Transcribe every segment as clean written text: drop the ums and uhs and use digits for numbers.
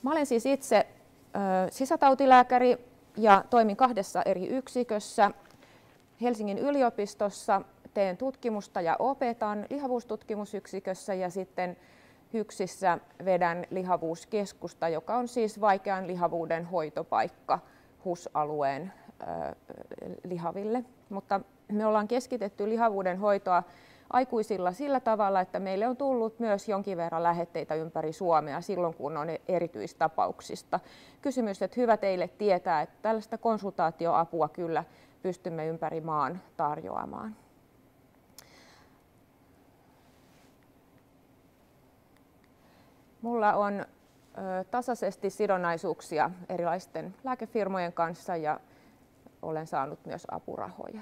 Mä olen siis itse sisätautilääkäri ja toimin 2 eri yksikössä. Helsingin yliopistossa teen tutkimusta ja opetan lihavuustutkimusyksikössä ja sitten HYKSissä vedän lihavuuskeskusta, joka on siis vaikean lihavuuden hoitopaikka HUS-alueen lihaville. Mutta me ollaan keskitetty lihavuuden hoitoa aikuisilla sillä tavalla, että meille on tullut myös jonkin verran lähetteitä ympäri Suomea silloin, kun on erityistapauksista kysymys, että hyvä teille tietää, että tällaista konsultaatioapua kyllä pystymme ympäri maan tarjoamaan. Mulla on tasaisesti sidonnaisuuksia erilaisten lääkefirmojen kanssa ja olen saanut myös apurahoja.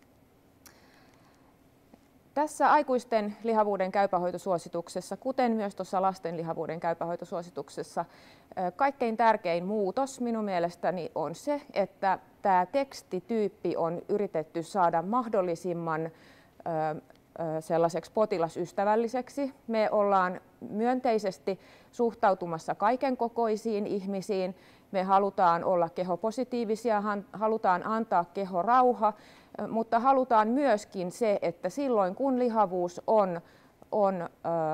Tässä aikuisten lihavuuden käypähoitosuosituksessa, kuten myös tuossa lasten lihavuuden käypähoitosuosituksessa, kaikkein tärkein muutos minun mielestäni on se, että tämä tekstityyppi on yritetty saada mahdollisimman sellaiseksi potilasystävälliseksi. Me ollaan myönteisesti suhtautumassa kaiken kokoisiin ihmisiin. Me halutaan olla kehopositiivisia, halutaan antaa kehorauha, mutta halutaan myöskin se, että silloin kun lihavuus on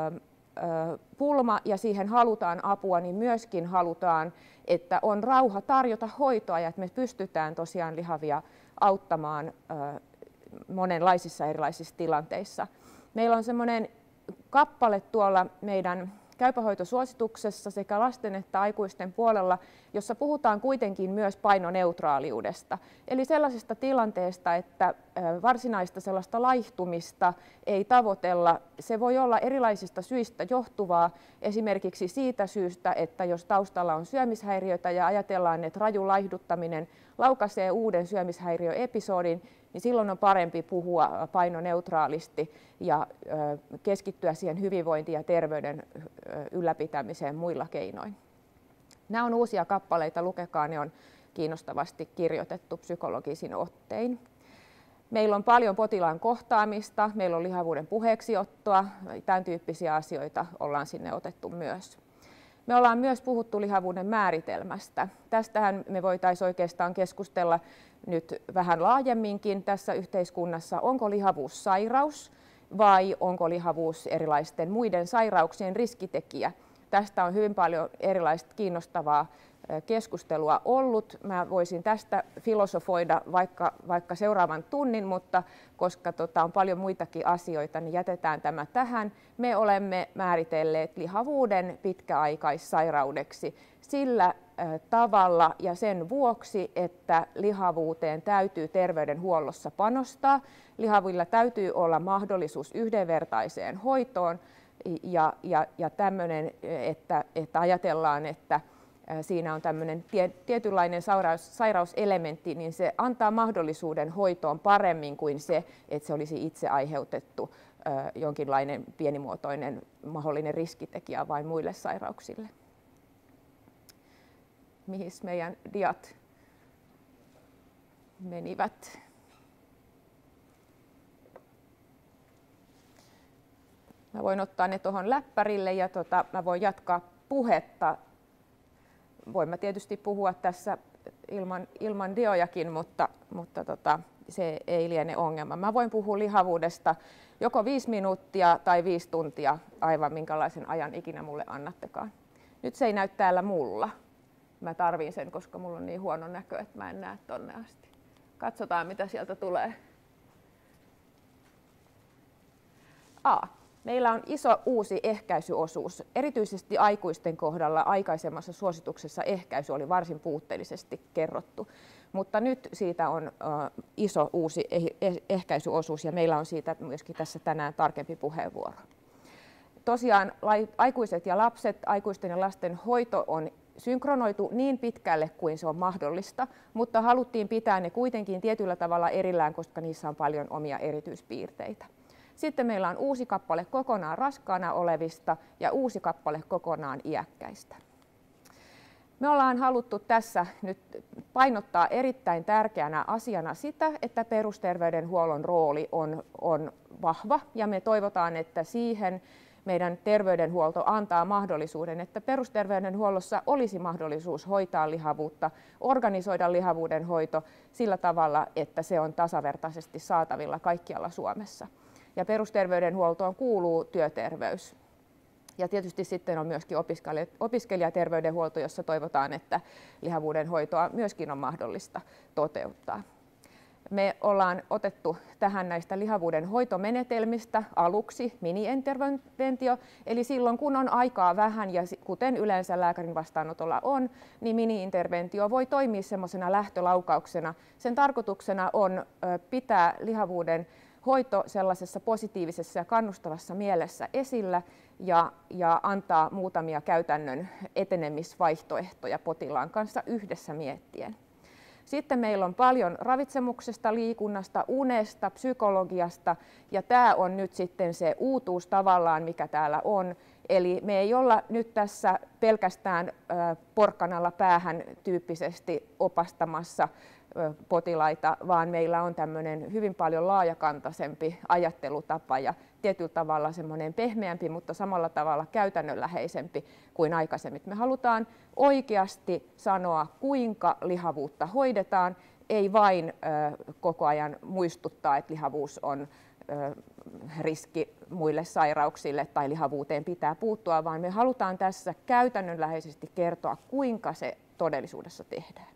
pulma ja siihen halutaan apua, niin myöskin halutaan, että on rauha tarjota hoitoa ja että me pystytään tosiaan lihavia auttamaan monenlaisissa erilaisissa tilanteissa. Meillä on semmoinen kappale tuolla meidän käypähoitosuosituksessa sekä lasten että aikuisten puolella, jossa puhutaan kuitenkin myös painoneutraaliudesta. Eli sellaisesta tilanteesta, että varsinaista sellaista laihtumista ei tavoitella. Se voi olla erilaisista syistä johtuvaa, esimerkiksi siitä syystä, että jos taustalla on syömishäiriötä ja ajatellaan, että raju laihduttaminen laukaisee uuden syömishäiriöepisodin, niin silloin on parempi puhua painoneutraalisti ja keskittyä siihen hyvinvointiin ja terveyden ylläpitämiseen muilla keinoin. Nämä on uusia kappaleita, lukekaa, ne on kiinnostavasti kirjoitettu psykologisin ottein. Meillä on paljon potilaan kohtaamista, meillä on lihavuuden puheeksiottoa, tämän tyyppisiä asioita ollaan sinne otettu myös. Me ollaan myös puhuttu lihavuuden määritelmästä. Tästähän me voitaisiin oikeastaan keskustella nyt vähän laajemminkin tässä yhteiskunnassa. Onko lihavuus sairaus vai onko lihavuus erilaisten muiden sairauksien riskitekijä? Tästä on hyvin paljon erilaista kiinnostavaa keskustelua ollut. Mä voisin tästä filosofoida vaikka seuraavan tunnin, mutta koska on paljon muitakin asioita, niin jätetään tämä tähän. Me olemme määritelleet lihavuuden pitkäaikaissairaudeksi sillä tavalla ja sen vuoksi, että lihavuuteen täytyy terveydenhuollossa panostaa. Lihavilla täytyy olla mahdollisuus yhdenvertaiseen hoitoon ja tämmöinen, että ajatellaan, että siinä on tämmöinen tietynlainen sairauselementti, niin se antaa mahdollisuuden hoitoon paremmin kuin se, että se olisi itse aiheutettu jonkinlainen pienimuotoinen mahdollinen riskitekijä vain muille sairauksille. Mihin meidän diat menivät? Mä voin ottaa ne tuohon läppärille ja mä voin jatkaa puhetta. Voin mä tietysti puhua tässä ilman diojakin, mutta se ei liene ongelma. Mä voin puhua lihavuudesta joko 5 minuuttia tai 5 tuntia, aivan minkälaisen ajan ikinä mulle annattekaan. Nyt se ei näy täällä mulla. Mä tarviin sen, koska mulla on niin huono näkö, että mä en näe tonne asti. Katsotaan, mitä sieltä tulee. Meillä on iso uusi ehkäisyosuus. Erityisesti aikuisten kohdalla aikaisemmassa suosituksessa ehkäisy oli varsin puutteellisesti kerrottu, mutta nyt siitä on iso uusi ehkäisyosuus ja meillä on siitä myöskin tässä tänään tarkempi puheenvuoro. Tosiaan aikuiset ja lapset, aikuisten ja lasten hoito on synkronoitu niin pitkälle kuin se on mahdollista, mutta haluttiin pitää ne kuitenkin tietyllä tavalla erillään, koska niissä on paljon omia erityispiirteitä. Sitten meillä on uusi kappale kokonaan raskaana olevista ja uusi kappale kokonaan iäkkäistä. Me ollaan haluttu tässä nyt painottaa erittäin tärkeänä asiana sitä, että perusterveydenhuollon rooli on vahva ja me toivotaan, että siihen meidän terveydenhuolto antaa mahdollisuuden, että perusterveydenhuollossa olisi mahdollisuus hoitaa lihavuutta, organisoida lihavuuden hoito sillä tavalla, että se on tasavertaisesti saatavilla kaikkialla Suomessa. Ja perusterveydenhuoltoon kuuluu työterveys. Ja tietysti sitten on myöskin opiskelijaterveydenhuolto, jossa toivotaan, että lihavuuden hoitoa myöskin on mahdollista toteuttaa. Me ollaan otettu tähän näistä lihavuuden hoitomenetelmistä aluksi mini-interventio, eli silloin kun on aikaa vähän ja kuten yleensä lääkärin vastaanotolla on, niin mini-interventio voi toimia semmoisena lähtölaukauksena. Sen tarkoituksena on pitää lihavuuden hoito sellaisessa positiivisessa ja kannustavassa mielessä esillä ja antaa muutamia käytännön etenemisvaihtoehtoja potilaan kanssa yhdessä miettien. Sitten meillä on paljon ravitsemuksesta, liikunnasta, unesta, psykologiasta ja tämä on nyt sitten se uutuus tavallaan, mikä täällä on. Eli me ei olla nyt tässä pelkästään porkkanalla päähän tyyppisesti opastamassa potilaita, vaan meillä on tämmöinen hyvin paljon laajakantaisempi ajattelutapa ja tietyllä tavalla semmoinen pehmeämpi, mutta samalla tavalla käytännönläheisempi kuin aikaisemmin. Me halutaan oikeasti sanoa, kuinka lihavuutta hoidetaan, ei vain koko ajan muistuttaa, että lihavuus on riski muille sairauksille tai lihavuuteen pitää puuttua, vaan me halutaan tässä käytännönläheisesti kertoa, kuinka se todellisuudessa tehdään.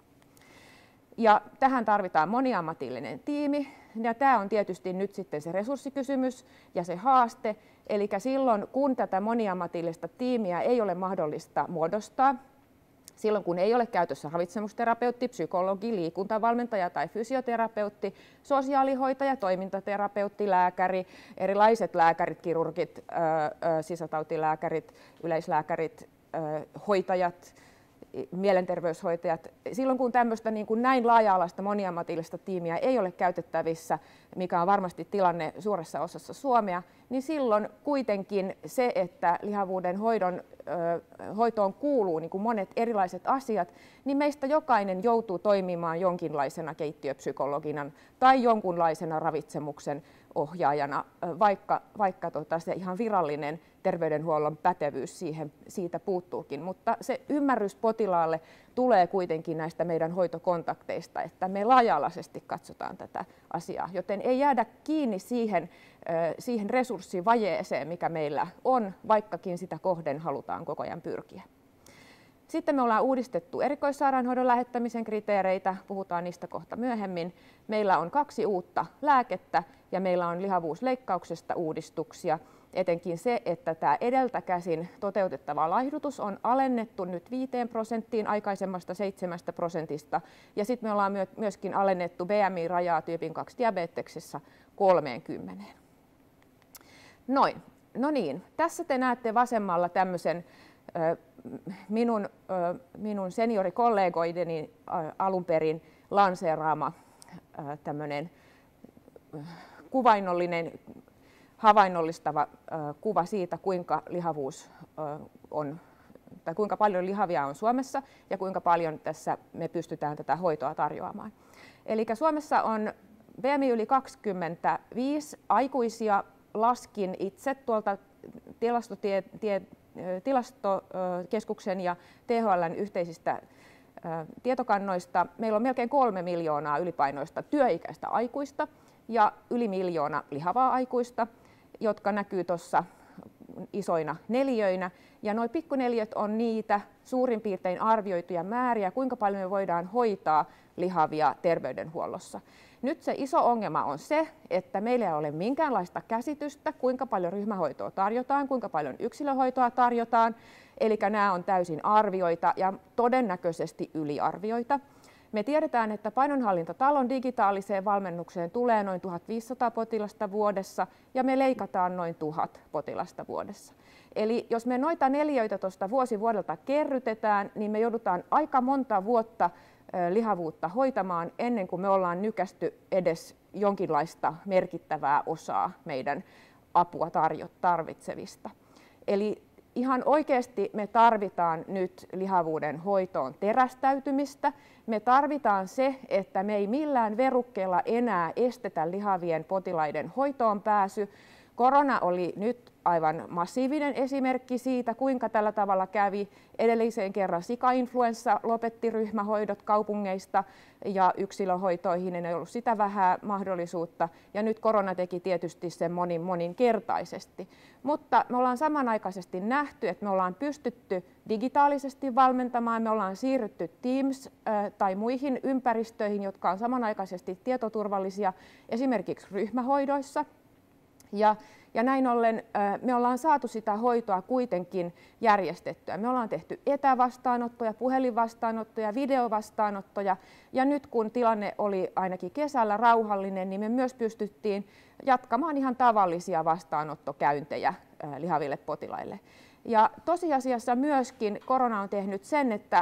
Ja tähän tarvitaan moniammatillinen tiimi, ja tämä on tietysti nyt sitten se resurssikysymys ja se haaste. Eli silloin, kun tätä moniammatillista tiimiä ei ole mahdollista muodostaa, silloin kun ei ole käytössä ravitsemusterapeutti, psykologi, liikuntavalmentaja tai fysioterapeutti, sosiaalihoitaja, toimintaterapeutti, lääkäri, erilaiset lääkärit, kirurgit, sisätautilääkärit, yleislääkärit, hoitajat, mielenterveyshoitajat. Silloin kun tämmöistä niin kuin näin laaja-alaista moniammatillista tiimiä ei ole käytettävissä, mikä on varmasti tilanne suuressa osassa Suomea, niin silloin kuitenkin se, että lihavuuden hoitoon kuuluu niin kuin monet erilaiset asiat, niin meistä jokainen joutuu toimimaan jonkinlaisena keittiöpsykologina tai jonkunlaisena ravitsemuksen ohjaajana, vaikka se ihan virallinen terveydenhuollon pätevyys siitä puuttuukin. Mutta se ymmärrys potilaalle tulee kuitenkin näistä meidän hoitokontakteista, että me laaja-alaisesti katsotaan tätä asiaa, joten ei jäädä kiinni siihen resurssivajeeseen, mikä meillä on, vaikkakin sitä kohden halutaan koko ajan pyrkiä. Sitten me ollaan uudistettu erikoissairaanhoidon lähettämisen kriteereitä, puhutaan niistä kohta myöhemmin. Meillä on 2 uutta lääkettä ja meillä on lihavuusleikkauksesta uudistuksia. Etenkin se, että tämä edeltä käsin toteutettava laihdutus on alennettu nyt 5% aikaisemmasta 7%. Ja sitten me ollaan myöskin alennettu BMI-rajaa tyypin 2 diabeteksessa 30. Noin. No niin, tässä te näette vasemmalla tämmöisen minun seniorikollegoideni alun perin lanseeraama tämmöinen kuvainnollinen, havainnollistava kuva siitä, kuinka lihavuus on, tai kuinka paljon lihavia on Suomessa ja kuinka paljon tässä me pystytään tätä hoitoa tarjoamaan. Eli Suomessa on BMI yli 25 aikuisia, laskin itse tuolta Tilastokeskuksen ja THL:n yhteisistä tietokannoista. Meillä on melkein 3 miljoonaa ylipainoista työikäistä aikuista ja yli 1 miljoona lihavaa aikuista, jotka näkyy tuossa isoina neliöinä. Ja nuo pikkuneliöt on niitä suurin piirtein arvioituja määriä, kuinka paljon me voidaan hoitaa lihavia terveydenhuollossa. Nyt se iso ongelma on se, että meillä ei ole minkäänlaista käsitystä, kuinka paljon ryhmähoitoa tarjotaan, kuinka paljon yksilöhoitoa tarjotaan. Eli nämä on täysin arvioita ja todennäköisesti yliarvioita. Me tiedetään, että Painonhallintatalon digitaaliseen valmennukseen tulee noin 1500 potilasta vuodessa ja me leikataan noin 1000 potilasta vuodessa. Eli jos me noita neliöitä tuosta vuosi vuodelta kerrytetään, niin me joudutaan aika monta vuotta lihavuutta hoitamaan ennen kuin me ollaan nykästy edes jonkinlaista merkittävää osaa meidän apua tarvitsevista. Eli ihan oikeasti me tarvitaan nyt lihavuuden hoitoon terästäytymistä. Me tarvitaan se, että me ei millään verukkeella enää estetä lihavien potilaiden hoitoon pääsy, Korona oli nyt aivan massiivinen esimerkki siitä, kuinka tällä tavalla kävi. Edellisen kerran sikainfluenssa lopetti ryhmähoidot kaupungeista ja yksilöhoitoihin ei ollut sitä vähän mahdollisuutta. Ja nyt korona teki tietysti sen moninkertaisesti. Mutta me ollaan samanaikaisesti nähty, että me ollaan pystytty digitaalisesti valmentamaan. Me ollaan siirrytty Teams tai muihin ympäristöihin, jotka on samanaikaisesti tietoturvallisia esimerkiksi ryhmähoidoissa. Ja näin ollen me ollaan saatu sitä hoitoa kuitenkin järjestettyä. Me ollaan tehty etävastaanottoja, puhelinvastaanottoja, videovastaanottoja ja nyt kun tilanne oli ainakin kesällä rauhallinen, niin me myös pystyttiin jatkamaan ihan tavallisia vastaanottokäyntejä lihaville potilaille. Ja tosiasiassa myöskin korona on tehnyt sen, että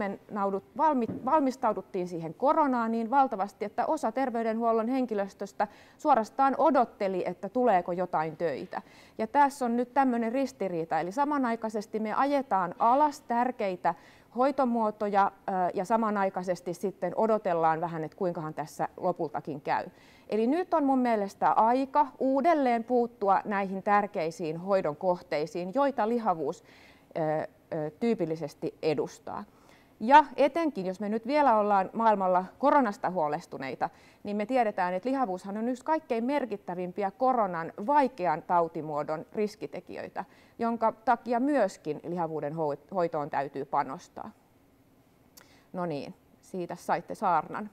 valmistauduttiin siihen koronaan niin valtavasti, että osa terveydenhuollon henkilöstöstä suorastaan odotteli, että tuleeko jotain töitä. Ja tässä on nyt tämmöinen ristiriita, eli samanaikaisesti me ajetaan alas tärkeitä hoitomuotoja ja samanaikaisesti sitten odotellaan vähän, että kuinkahan tässä lopultakin käy. Eli nyt on mun mielestä aika uudelleen puuttua näihin tärkeisiin hoidon kohteisiin, joita lihavuus tyypillisesti edustaa. Ja etenkin, jos me nyt vielä ollaan maailmalla koronasta huolestuneita, niin me tiedetään, että lihavuushan on yksi kaikkein merkittävimpiä koronan vaikean tautimuodon riskitekijöitä, jonka takia myöskin lihavuuden hoitoon täytyy panostaa. No niin, siitä saitte saarnan.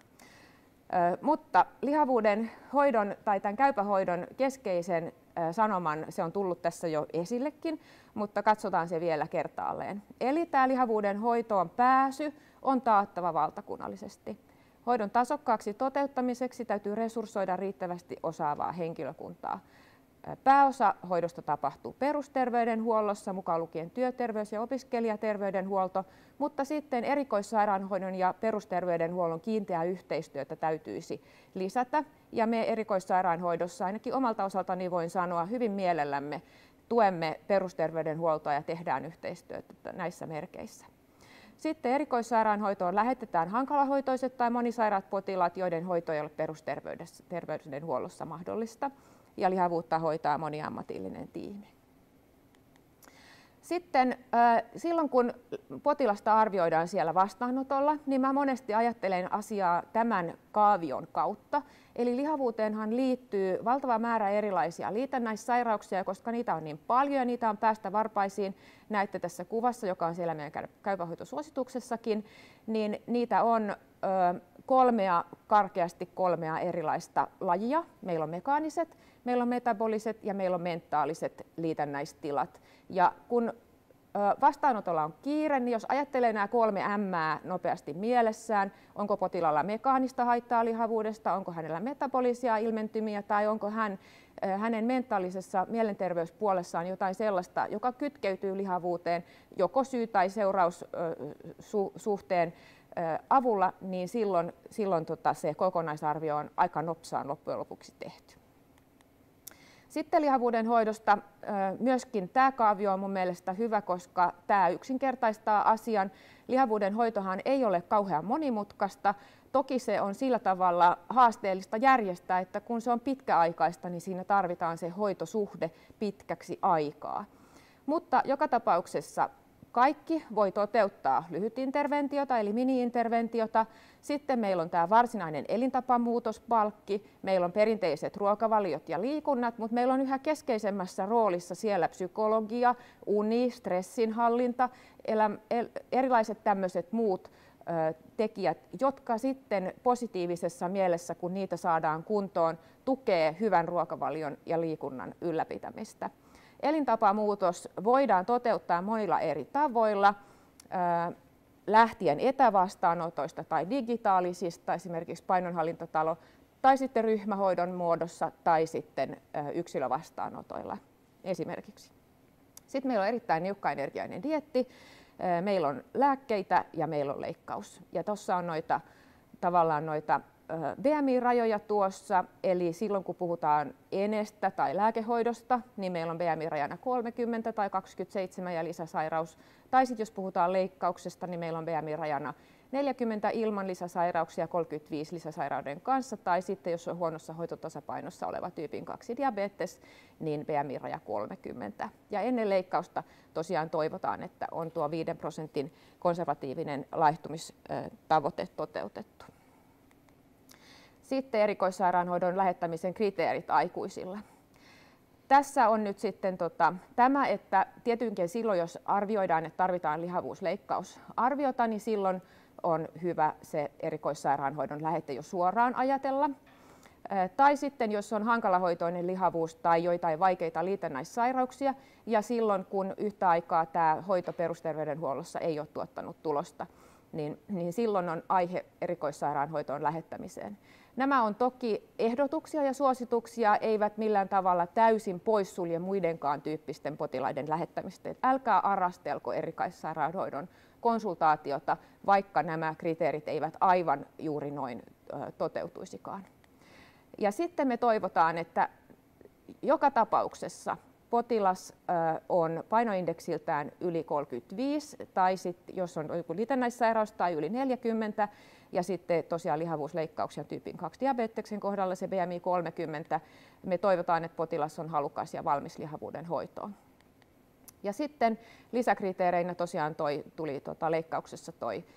Mutta lihavuuden hoidon tai tämän käypähoidon keskeisen sanoman, se on tullut tässä jo esillekin, mutta katsotaan se vielä kertaalleen. Eli tämä lihavuuden hoitoon pääsy on taattava valtakunnallisesti. Hoidon tasokkaaksi toteuttamiseksi täytyy resurssoida riittävästi osaavaa henkilökuntaa. Pääosa hoidosta tapahtuu perusterveydenhuollossa, mukaan lukien työterveys- ja opiskelijaterveydenhuolto, mutta sitten erikoissairaanhoidon ja perusterveydenhuollon kiinteää yhteistyötä täytyisi lisätä. Ja me erikoissairaanhoidossa, ainakin omalta osaltani voin sanoa, hyvin mielellämme tuemme perusterveydenhuoltoa ja tehdään yhteistyötä näissä merkeissä. Sitten erikoissairaanhoitoon lähetetään hankalahoitoiset tai monisairaat potilaat, joiden hoito ei ole perusterveydenhuollossa mahdollista. Ja lihavuutta hoitaa moniammatillinen tiimi. Sitten silloin kun potilasta arvioidaan siellä vastaanotolla, niin mä monesti ajattelen asiaa tämän kaavion kautta. Eli lihavuuteenhan liittyy valtava määrä erilaisia liitännäissairauksia, koska niitä on niin paljon ja niitä on päästä varpaisiin. Näette tässä kuvassa, joka on siellä meidän käypähoitosuosituksessakin, niin niitä on karkeasti kolmea erilaista lajia. Meillä on mekaaniset, meillä on metaboliset ja meillä on mentaaliset liitännäistilat. Ja kun vastaanotolla on kiire, niin jos ajattelee nämä 3 M:ää nopeasti mielessään, onko potilaalla mekaanista haittaa lihavuudesta, onko hänellä metabolisia ilmentymiä tai onko hänen mentaalisessa mielenterveyspuolessaan jotain sellaista, joka kytkeytyy lihavuuteen joko syy- tai seuraussuhteen avulla, niin silloin se kokonaisarvio on aika nopsaan loppujen lopuksi tehty. Sitten lihavuuden hoidosta myöskin tämä kaavio on mun mielestä hyvä, koska tämä yksinkertaistaa asian. Lihavuuden hoitohan ei ole kauhean monimutkaista. Toki se on sillä tavalla haasteellista järjestää, että kun se on pitkäaikaista, niin siinä tarvitaan se hoitosuhde pitkäksi aikaa. Mutta joka tapauksessa kaikki voi toteuttaa lyhytinterventiota eli mini-interventiota. Sitten meillä on tämä varsinainen elintapamuutospalkki, meillä on perinteiset ruokavaliot ja liikunnat, mutta meillä on yhä keskeisemmässä roolissa siellä psykologia, uni, stressinhallinta, erilaiset tämmöiset muut tekijät, jotka sitten positiivisessa mielessä, kun niitä saadaan kuntoon, tukee hyvän ruokavalion ja liikunnan ylläpitämistä. Elintapamuutos voidaan toteuttaa monilla eri tavoilla, lähtien etävastaanotoista tai digitaalisista, esimerkiksi painonhallintatalo, tai sitten ryhmähoidon muodossa tai sitten yksilövastaanotoilla esimerkiksi. Sitten meillä on erittäin niukkaenergiainen dieetti, meillä on lääkkeitä ja meillä on leikkaus. Ja tuossa on tavallaan noita BMI-rajoja tuossa, eli silloin kun puhutaan enestä tai lääkehoidosta, niin meillä on BMI-rajana 30 tai 27 ja lisäsairaus. Tai sitten jos puhutaan leikkauksesta, niin meillä on BMI-rajana 40 ilman lisäsairauksia, 35 lisäsairauden kanssa, tai sitten jos on huonossa hoitotasapainossa oleva tyypin 2 diabetes, niin BMI-raja 30. Ja ennen leikkausta tosiaan toivotaan, että on tuo 5% konservatiivinen laihtumistavoite toteutettu. Sitten erikoissairaanhoidon lähettämisen kriteerit aikuisilla. Tässä on nyt sitten tämä, että tietenkin silloin, jos arvioidaan, että tarvitaan lihavuusleikkausarviota, niin silloin on hyvä se erikoissairaanhoidon lähete jo suoraan ajatella. Tai sitten, jos on hankalahoitoinen lihavuus tai joitain vaikeita liitännäissairauksia, ja silloin, kun yhtä aikaa tämä hoito perusterveydenhuollossa ei ole tuottanut tulosta, niin silloin on aihe erikoissairaanhoitoon lähettämiseen. Nämä on toki ehdotuksia ja suosituksia, eivät millään tavalla täysin poissulje muidenkaan tyyppisten potilaiden lähettämistä. Älkää arastelko erikoissairaanhoidon konsultaatiota, vaikka nämä kriteerit eivät aivan juuri noin toteutuisikaan. Ja sitten me toivotaan, että joka tapauksessa potilas on painoindeksiltään yli 35, tai sitten jos on joku liitännäissairaus tai yli 40, ja sitten tosiaan lihavuusleikkauksia tyypin 2 diabeteksen kohdalla se BMI 30. Me toivotaan, että potilas on halukas ja valmis lihavuuden hoitoon. Ja sitten lisäkriteereinä tosiaan tuli leikkauksessa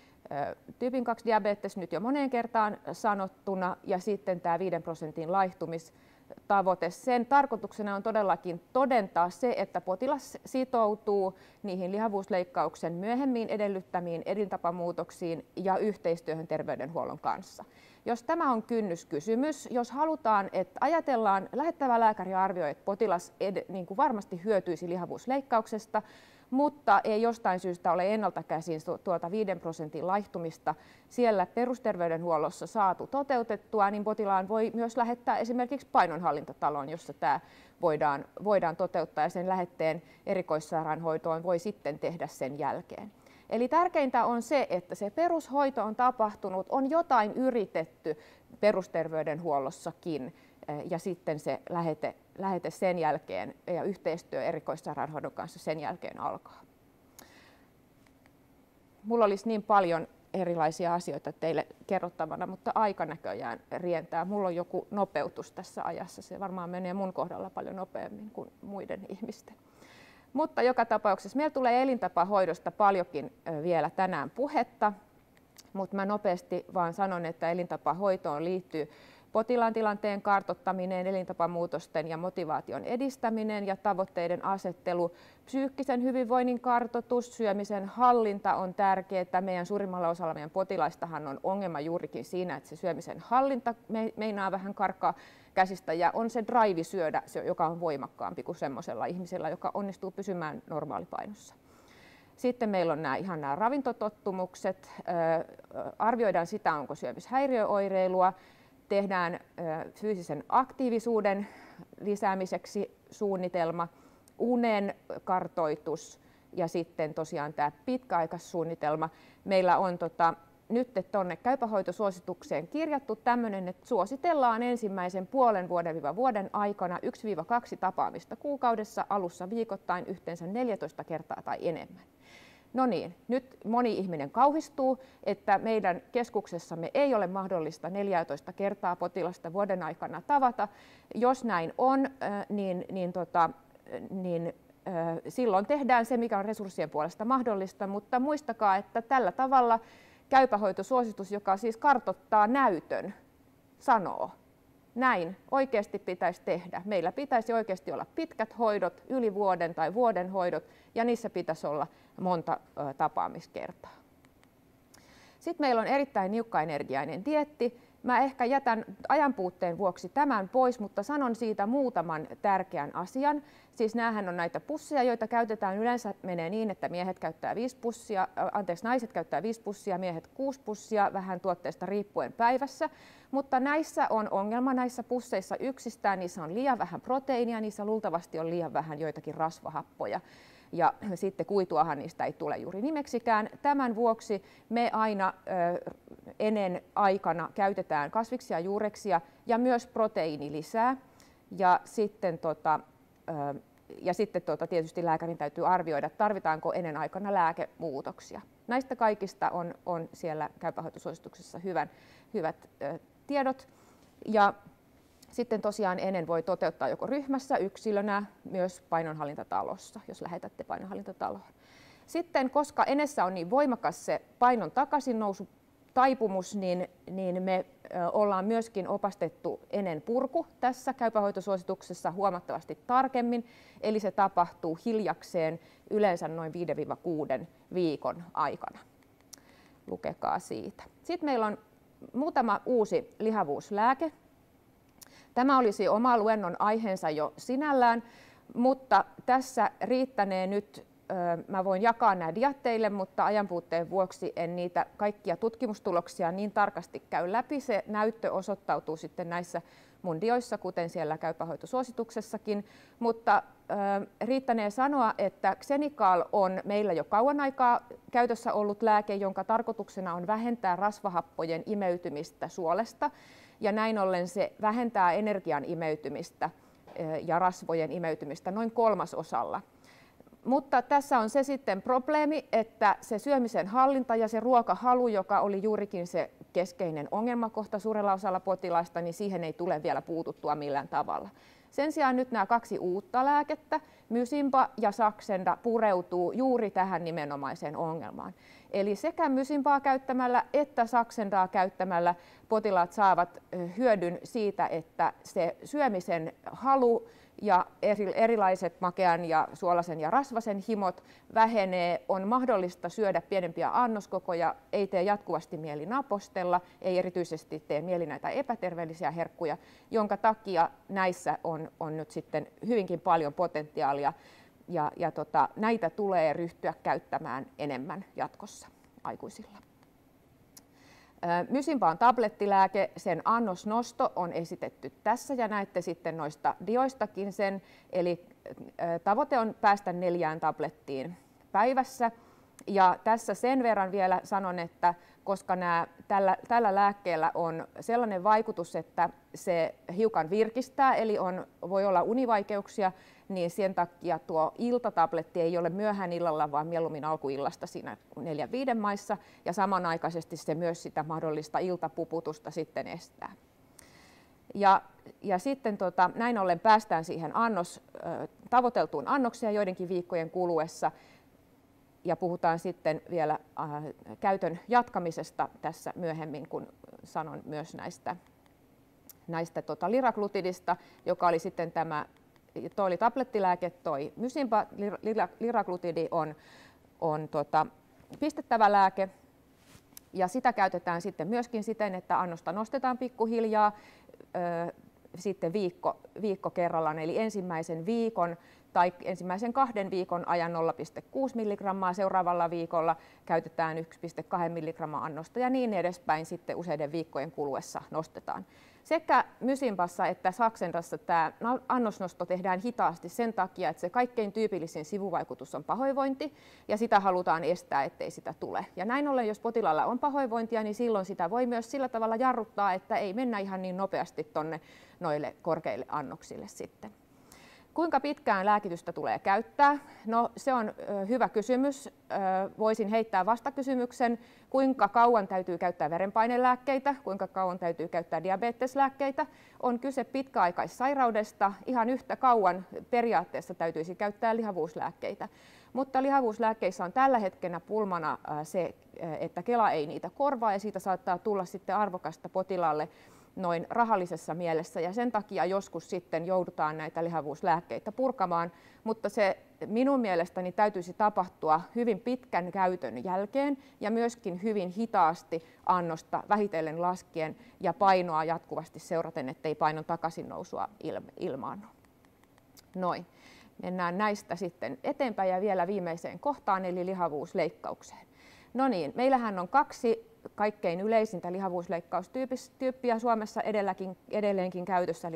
tyypin 2 diabetes nyt jo moneen kertaan sanottuna, ja sitten tämä 5% laihtumistavoite. Sen tarkoituksena on todellakin todentaa se, että potilas sitoutuu niihin lihavuusleikkauksen myöhemmin edellyttämiin elintapamuutoksiin ja yhteistyöhön terveydenhuollon kanssa. Jos tämä on kynnyskysymys, jos halutaan, että ajatellaan, lähettävä lääkäri arvioi, että potilas niin kuin varmasti hyötyisi lihavuusleikkauksesta, mutta ei jostain syystä ole ennalta käsin tuota 5% laihtumista siellä perusterveydenhuollossa saatu toteutettua, niin potilaan voi myös lähettää esimerkiksi painonhallintataloon, jossa tämä voidaan toteuttaa, ja sen lähetteen erikoissairaanhoitoon voi sitten tehdä sen jälkeen. Eli tärkeintä on se, että se perushoito on tapahtunut, on jotain yritetty perusterveydenhuollossakin, ja sitten se lähete sen jälkeen ja yhteistyö erikoissairaanhoidon kanssa sen jälkeen alkaa. Mulla olisi niin paljon erilaisia asioita teille kerrottavana, mutta aika näköjään rientää. Mulla on joku nopeutus tässä ajassa. Se varmaan menee mun kohdalla paljon nopeammin kuin muiden ihmisten. Mutta joka tapauksessa meillä tulee elintapahoidosta paljonkin vielä tänään puhetta, mutta mä nopeasti vaan sanon, että elintapahoitoon liittyy potilaan tilanteen kartoittaminen, elintapamuutosten ja motivaation edistäminen ja tavoitteiden asettelu, psyykkisen hyvinvoinnin kartoitus, syömisen hallinta on tärkeää. Meidän suurimmalla osalla meidän potilaistahan on ongelma juurikin siinä, että se syömisen hallinta meinaa vähän karkaa käsistä, ja on se drive syödä, joka on voimakkaampi kuin semmoisella ihmisellä, joka onnistuu pysymään normaalipainossa. Sitten meillä on nämä ravintotottumukset, arvioidaan sitä, onko syömishäiriöoireilua, tehdään fyysisen aktiivisuuden lisäämiseksi suunnitelma, unen kartoitus ja sitten tosiaan tämä pitkäaikaissuunnitelma. Meillä on nyt tuonne käypähoitosuositukseen kirjattu tämmöinen, että suositellaan ensimmäisen puolen vuoden aikana 1-2 tapaamista kuukaudessa, alussa viikoittain yhteensä 14 kertaa tai enemmän. No niin, nyt moni ihminen kauhistuu, että meidän keskuksessamme ei ole mahdollista 14 kertaa potilasta vuoden aikana tavata. Jos näin on, niin silloin tehdään se, mikä on resurssien puolesta mahdollista, mutta muistakaa, että tällä tavalla käypähoitosuositus, joka siis kartoittaa näytön, sanoo, näin oikeasti pitäisi tehdä. Meillä pitäisi oikeasti olla pitkät hoidot, yli vuoden tai vuoden hoidot, ja niissä pitäisi olla monta tapaamiskertaa. Sitten meillä on erittäin niukkaenergiainen dieetti. Mä ehkä jätän ajanpuutteen vuoksi tämän pois, mutta sanon siitä muutaman tärkeän asian. Siis näähän on näitä pusseja, joita käytetään. Yleensä menee niin, että naiset käyttää 5 pussia, miehet 6 pussia, vähän tuotteesta riippuen päivässä. Mutta näissä on ongelma, näissä pusseissa yksistään, niissä on liian vähän proteiinia, niissä luultavasti on liian vähän joitakin rasvahappoja. Ja sitten kuituahan niistä ei tule juuri nimeksikään. Tämän vuoksi me aina ennen aikana käytetään kasviksia, juureksia ja myös proteiinilisää. Ja sitten ja sitten tietysti lääkärin täytyy arvioida, tarvitaanko enen aikana lääkemuutoksia. Näistä kaikista on siellä käypähoitosuosituksessa hyvät tiedot. Ja sitten tosiaan enen voi toteuttaa joko ryhmässä, yksilönä, myös painonhallintatalossa, jos lähetätte painonhallintataloon. Sitten, koska enessä on niin voimakas se painon takaisinnousu taipumus, niin me ollaan myöskin opastettu enen purku tässä käypähoitosuosituksessa huomattavasti tarkemmin, eli se tapahtuu hiljakseen yleensä noin 5-6 viikon aikana. Lukekaa siitä. Sitten meillä on muutama uusi lihavuuslääke. Tämä olisi oma luennon aiheensa jo sinällään, mutta tässä riittänee nyt. Mä voin jakaa nämä diat teille, mutta ajanpuutteen vuoksi en niitä kaikkia tutkimustuloksia niin tarkasti käy läpi. Se näyttö osoittautuu sitten näissä mun dioissa, kuten siellä käypähoitosuosituksessakin. Mutta riittänee sanoa, että Xenical on meillä jo kauan aikaa käytössä ollut lääke, jonka tarkoituksena on vähentää rasvahappojen imeytymistä suolesta. Ja näin ollen se vähentää energian imeytymistä ja rasvojen imeytymistä noin 1/3. Mutta tässä on se sitten probleemi, että se syömisen hallinta ja se ruokahalu, joka oli juurikin se keskeinen ongelmakohta suurella osalla potilaista, niin siihen ei tule vielä puututtua millään tavalla. Sen sijaan nyt nämä 2 uutta lääkettä, Mysimba ja Saxenda, pureutuu juuri tähän nimenomaiseen ongelmaan. Eli sekä Mysimbaa käyttämällä että Saxendaa käyttämällä potilaat saavat hyödyn siitä, että se syömisen halu ja erilaiset makean ja suolaisen ja rasvasen himot vähenee, on mahdollista syödä pienempiä annoskokoja, ei tee jatkuvasti mieli napostella, ei erityisesti tee mieli näitä epäterveellisiä herkkuja, jonka takia näissä on nyt sitten hyvinkin paljon potentiaalia ja näitä tulee ryhtyä käyttämään enemmän jatkossa aikuisilla. Mysimba on tablettilääke, sen annosnosto on esitetty tässä ja näette sitten noista dioistakin sen, eli tavoite on päästä 4 tablettiin päivässä. Ja tässä sen verran vielä sanon, että koska tällä lääkkeellä on sellainen vaikutus, että se hiukan virkistää, eli voi olla univaikeuksia, niin sen takia tuo iltatabletti ei ole myöhään illalla, vaan mieluummin alkuillasta siinä 4-5 maissa, ja samanaikaisesti se myös sitä mahdollista iltapuputusta sitten estää. Ja sitten näin ollen päästään siihen tavoiteltuun annokseen joidenkin viikkojen kuluessa, ja puhutaan sitten vielä käytön jatkamisesta tässä myöhemmin, kun sanon myös näistä liraglutidista, joka oli sitten toi oli tablettilääke, toi Mysimba. Liraglutidi on pistettävä lääke, ja sitä käytetään sitten myöskin siten, että annosta nostetaan pikkuhiljaa sitten viikko kerrallaan, eli ensimmäisen viikon tai ensimmäisen 2 viikon ajan 0,6 milligrammaa, seuraavalla viikolla käytetään 1,2 milligrammaa annosta ja niin edespäin sitten useiden viikkojen kuluessa nostetaan. Sekä Mysimbassa että Saxendassa tämä annosnosto tehdään hitaasti sen takia, että se kaikkein tyypillisin sivuvaikutus on pahoinvointi ja sitä halutaan estää, ettei sitä tule. Ja näin ollen, jos potilaalla on pahoinvointia, niin silloin sitä voi myös sillä tavalla jarruttaa, että ei mennä ihan niin nopeasti noille korkeille annoksille sitten. Kuinka pitkään lääkitystä tulee käyttää? No, se on hyvä kysymys. Voisin heittää vastakysymyksen, kuinka kauan täytyy käyttää verenpainelääkkeitä, kuinka kauan täytyy käyttää diabeteslääkkeitä. On kyse pitkäaikaissairaudesta. Ihan yhtä kauan periaatteessa täytyisi käyttää lihavuuslääkkeitä. Mutta lihavuuslääkkeissä on tällä hetkellä pulmana se, että Kela ei niitä korvaa ja siitä saattaa tulla sitten arvokasta potilaalle noin rahallisessa mielessä, ja sen takia joskus sitten joudutaan näitä lihavuuslääkkeitä purkamaan, mutta se minun mielestäni täytyisi tapahtua hyvin pitkän käytön jälkeen ja myöskin hyvin hitaasti annosta vähitellen laskien ja painoa jatkuvasti seuraten, ettei painon takaisinnousua ilmaannu. Noin. Mennään näistä sitten eteenpäin ja vielä viimeiseen kohtaan, eli lihavuusleikkaukseen. No niin, meillähän on 2 kaikkein yleisintä lihavuusleikkaustyyppiä Suomessa edelleenkin käytössä: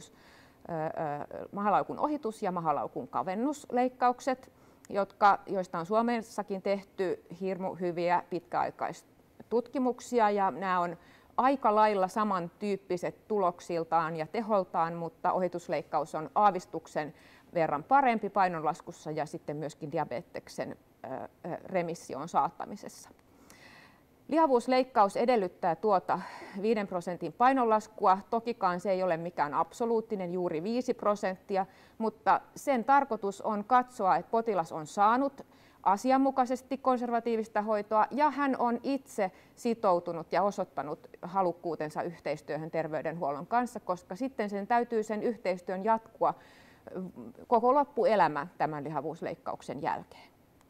mahalaukun ohitus ja mahalaukun kavennusleikkaukset, joista on Suomessakin tehty hirmu hyviä pitkäaikaistutkimuksia, ja nämä on aika lailla samantyyppiset tuloksiltaan ja teholtaan, mutta ohitusleikkaus on aavistuksen verran parempi painonlaskussa ja sitten myöskin diabeteksen remissioon saattamisessa. Lihavuusleikkaus edellyttää tuota 5% painonlaskua. Tokikaan se ei ole mikään absoluuttinen, juuri 5%, mutta sen tarkoitus on katsoa, että potilas on saanut asianmukaisesti konservatiivista hoitoa ja hän on itse sitoutunut ja osoittanut halukkuutensa yhteistyöhön terveydenhuollon kanssa, koska sitten sen täytyy sen yhteistyön jatkua koko loppuelämä tämän lihavuusleikkauksen jälkeen.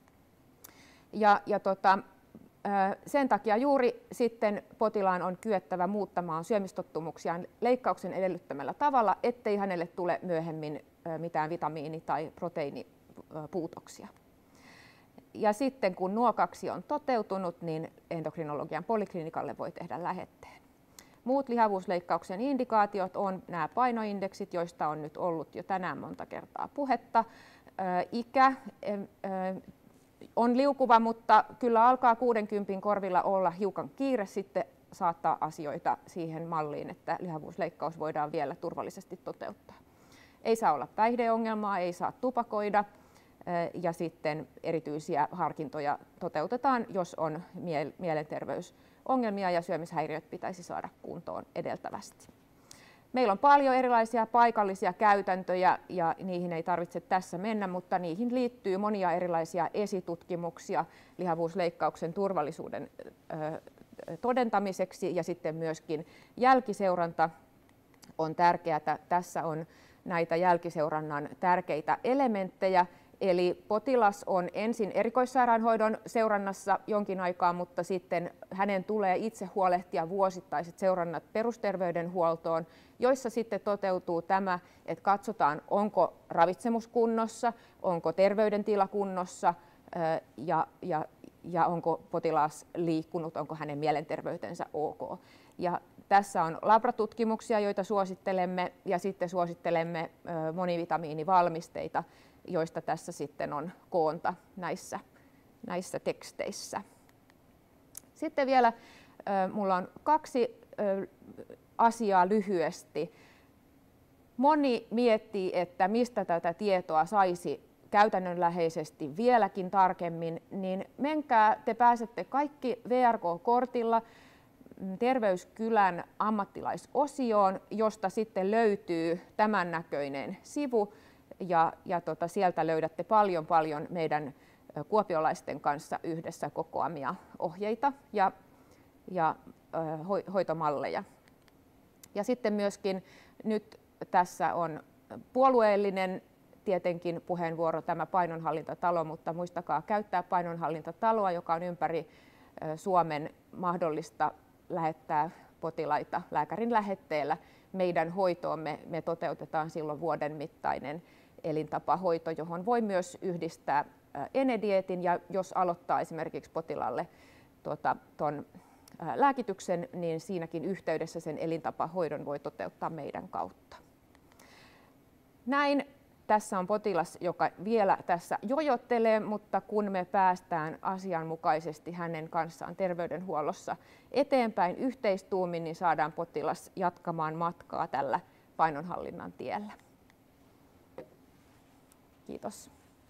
Sen takia juuri sitten potilaan on kyettävä muuttamaan syömistottumuksiaan leikkauksen edellyttämällä tavalla, ettei hänelle tule myöhemmin mitään vitamiini- tai proteiinipuutoksia. Ja sitten kun nuo kaksi on toteutunut, niin endokrinologian poliklinikalle voi tehdä lähetteen. Muut lihavuusleikkauksen indikaatiot on nämä painoindeksit, joista on nyt ollut jo tänään monta kertaa puhetta. Ikä on liukuva, mutta kyllä alkaa 60 korvilla olla hiukan kiire sitten saattaa asioita siihen malliin, että lihavuusleikkaus voidaan vielä turvallisesti toteuttaa. Ei saa olla päihdeongelmaa, ei saa tupakoida ja sitten erityisiä harkintoja toteutetaan, jos on mielenterveysongelmia ja syömishäiriöt pitäisi saada kuntoon edeltävästi. Meillä on paljon erilaisia paikallisia käytäntöjä ja niihin ei tarvitse tässä mennä, mutta niihin liittyy monia erilaisia esitutkimuksia lihavuusleikkauksen turvallisuuden todentamiseksi ja sitten myöskin jälkiseuranta on tärkeää. Tässä on näitä jälkiseurannan tärkeitä elementtejä. Eli potilas on ensin erikoissairaanhoidon seurannassa jonkin aikaa, mutta sitten hänen tulee itse huolehtia vuosittaiset seurannat perusterveydenhuoltoon, joissa sitten toteutuu tämä, että katsotaan, onko ravitsemus kunnossa, onko terveydentila kunnossa ja onko potilas liikkunut, onko hänen mielenterveytensä ok. Ja tässä on labratutkimuksia, joita suosittelemme, ja sitten suosittelemme monivitamiinivalmisteita, joista tässä sitten on koonta näissä teksteissä. Sitten vielä minulla on kaksi asiaa lyhyesti. Moni miettii, että mistä tätä tietoa saisi käytännönläheisesti vieläkin tarkemmin, niin menkää, te pääsette kaikki VRK-kortilla Terveyskylän ammattilaisosioon, josta sitten löytyy tämän näköinen sivu. Ja sieltä löydätte paljon meidän kuopiolaisten kanssa yhdessä kokoamia ohjeita ja hoitomalleja. Ja sitten myöskin nyt tässä on puolueellinen tietenkin puheenvuoro tämä painonhallintatalo, mutta muistakaa käyttää painonhallintataloa, joka on ympäri Suomen mahdollista lähettää potilaita lääkärin lähetteellä. Meidän hoitoomme me toteutetaan silloin vuoden mittainen elintapahoito, johon voi myös yhdistää Enedietin, ja jos aloittaa esimerkiksi potilaalle ton lääkityksen, niin siinäkin yhteydessä sen elintapahoidon voi toteuttaa meidän kautta. Näin. Tässä on potilas, joka vielä tässä jojottelee, mutta kun me päästään asianmukaisesti hänen kanssaan terveydenhuollossa eteenpäin yhteistuumin, niin saadaan potilas jatkamaan matkaa tällä painonhallinnan tiellä. Kiitos.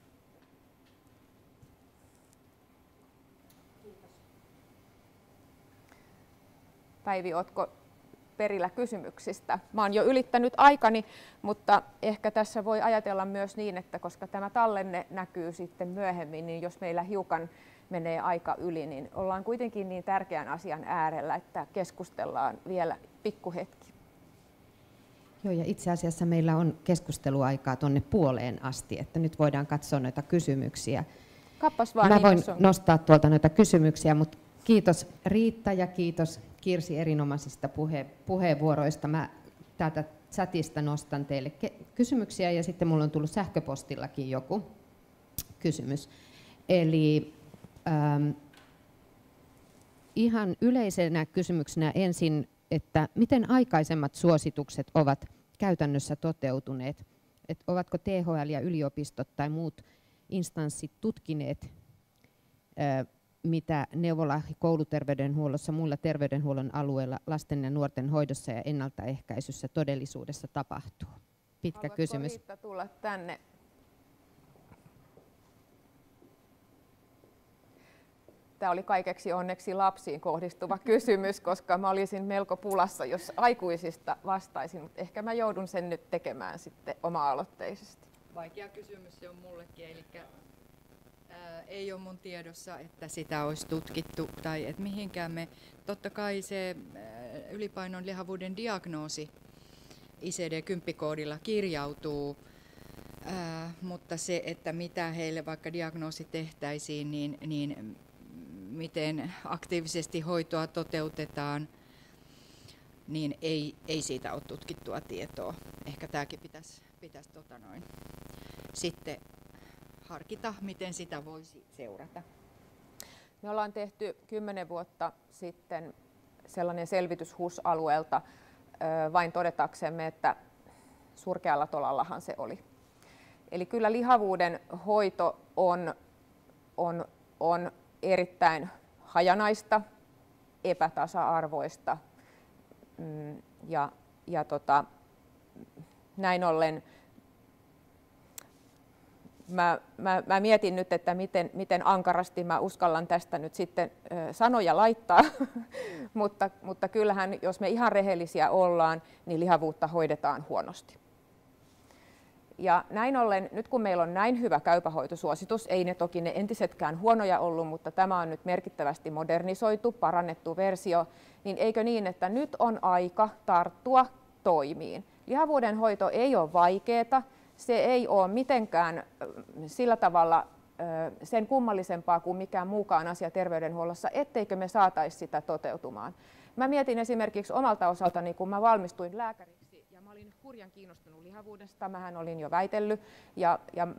Päivi, oletko perillä kysymyksistä? Mä oon jo ylittänyt aikani, mutta ehkä tässä voi ajatella myös niin, että koska tämä tallenne näkyy sitten myöhemmin, niin jos meillä hiukan menee aika yli, niin ollaan kuitenkin niin tärkeän asian äärellä, että keskustellaan vielä pikkuhetki. Joo, ja itse asiassa meillä on keskusteluaikaa tuonne puoleen asti, että nyt voidaan katsoa noita kysymyksiä. Kappas vaan, mä voin nostaa tuolta noita kysymyksiä, mutta kiitos Riitta ja kiitos Kirsi erinomaisista puheenvuoroista. Mä täältä chatista nostan teille kysymyksiä ja sitten mulla on tullut sähköpostillakin joku kysymys. Eli ihan yleisenä kysymyksenä ensin, että miten aikaisemmat suositukset ovat käytännössä toteutuneet? Et ovatko THL ja yliopistot tai muut instanssit tutkineet, mitä neuvola- ja kouluterveydenhuollossa muilla terveydenhuollon alueilla lasten ja nuorten hoidossa ja ennaltaehkäisyssä todellisuudessa tapahtuu? Pitkä kysymys. Riitta tulla tänne tämä oli kaikeksi onneksi lapsiin kohdistuva kysymys, koska mä olisin melko pulassa, jos aikuisista vastaisin, mutta ehkä mä joudun sen nyt tekemään sitten oma-aloitteisesti. Vaikea kysymys se on mullekin, eli ei ole mun tiedossa, että sitä olisi tutkittu tai että mihinkään me. Totta kai se ylipainon lihavuuden diagnoosi ICD-10-koodilla kirjautuu, mutta se, että mitä heille vaikka diagnoosi tehtäisiin, niin miten aktiivisesti hoitoa toteutetaan, niin ei siitä ole tutkittua tietoa. Ehkä tämäkin pitäisi sitten harkita, miten sitä voisi seurata. Me ollaan tehty 10 vuotta sitten sellainen selvitys HUS-alueelta vain todetaksemme, että surkealla tolallahan se oli. Eli kyllä lihavuuden hoito on erittäin hajanaista, epätasa-arvoista ja näin ollen mä mietin nyt, että miten ankarasti mä uskallan tästä nyt sitten sanoja laittaa, mutta kyllähän jos me ihan rehellisiä ollaan, niin lihavuutta hoidetaan huonosti. Ja näin ollen, nyt kun meillä on näin hyvä käypähoitosuositus, ei ne toki ne entisetkään huonoja ollut, mutta tämä on nyt merkittävästi modernisoitu, parannettu versio, niin eikö niin, että nyt on aika tarttua toimiin. Lihavuuden hoito ei ole vaikeaa, se ei ole mitenkään sillä tavalla sen kummallisempaa kuin mikään muukaan asia terveydenhuollossa, etteikö me saataisi sitä toteutumaan. Mä mietin esimerkiksi omalta osaltani, kun mä valmistuin lääkäriksi ja mä olin hurjan kiinnostunut lihavuudesta, mähän olin jo väitellyt ja